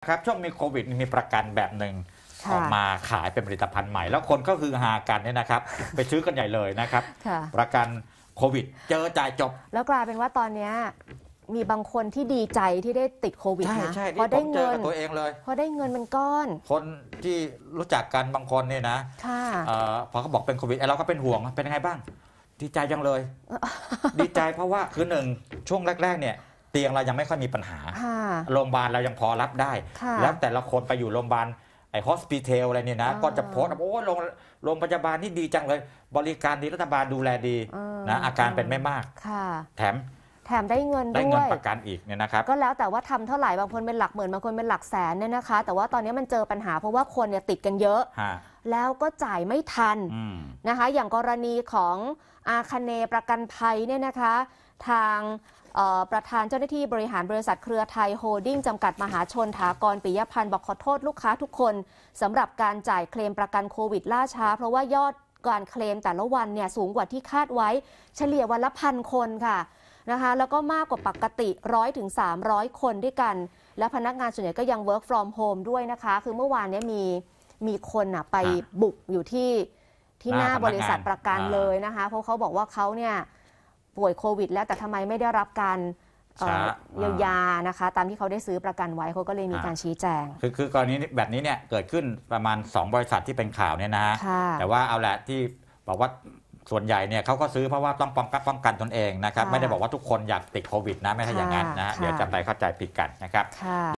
ครับช่วงมีโควิดมีประกันแบบหนึ่งออกมาขายเป็นผลิตภัณฑ์ใหม่แล้วคนก็คือฮากันเนี่ยนะครับ ไปซื้อกันใหญ่เลยนะครับประกันโควิดเจอจ่ายจบแล้วกลายเป็นว่าตอนนี้มีบางคนที่ดีใจที่ได้ติดโควิดนะเพราะได้เงินตัวเองเลยเพราะได้เงินเป็นก้อนคนที่รู้จักกันบางคนเนี่ยนะพอเขาบอกเป็นโควิดเราก็เป็นห่วงเป็นยังไงบ้างดีใจจังเลย ดีใจเพราะว่าคือหนึ่งช่วงแรกๆเนี่ยเตียงเรายังไม่ค่อยมีปัญหาโรงพยาบาลเรายังพอรับได้แล้วแต่ละคนไปอยู่โรงพยาบาลไอ้ฮอสพิทอลอะไรเนี่ยนะก็จะโพสต์โอ้โรงพยาบาลนี่ดีจังเลยบริการดีรัฐบาลดูแลดีนะอาการเป็นไม่มากแถมได้เงินประกันอีกเนี่ยนะครับก็แล้วแต่ว่าทำเท่าไหร่บางคนเป็นหลักหมื่นบางคนเป็นหลักแสนเนี่ยนะคะแต่ว่าตอนนี้มันเจอปัญหาเพราะว่าคนเนี่ยติดกันเยอะแล้วก็จ่ายไม่ทันนะคะอย่างกรณีของอาคเนย์ประกันภัยเนี่ยนะคะทางประธานเจ้าหน้าที่บริหารบริษัทเครือไทยโฮลดิ้งจำกัดมหาชนถากรปิยพันธ์บอกขอโทษลูกค้าทุกคนสำหรับการจ่ายเคลมประกันโควิดล่าช้าเพราะว่ายอดการเคลมแต่ละวันเนี่ยสูงกว่าที่คาดไว้เฉลี่ยวันละ1,000 คนค่ะนะคะแล้วก็มากกว่าปกติ100 ถึง 300 คนด้วยกันและพนักงานส่วนใหญ่ก็ยัง work from home ด้วยนะคะคือเมื่อวานนี้มีคนไปบุกอยู่ที่หน้าบริษัทประกันเลยนะคะเพราะเขาบอกว่าเขาเนี่ยป่วยโควิดแล้วแต่ทำไมไม่ได้รับการเยียวยานะคะตามที่เขาได้ซื้อประกันไว้เขาก็เลยมีการชี้แจงคือกรณีแบบนี้เนี่ยเกิดขึ้นประมาณ2 บริษัทที่เป็นข่าวเนี่ยนะแต่ว่าเอาแหละที่บอกว่าส่วนใหญ่เนี่ยเขาก็ซื้อเพราะว่าต้องป้องกันตนเองนะครับไม่ได้บอกว่าทุกคนอยากติดโควิดนะไม่ใช่อย่างนั้นนะเดี๋ยวจะไปเข้าใจผิดกันนะครับ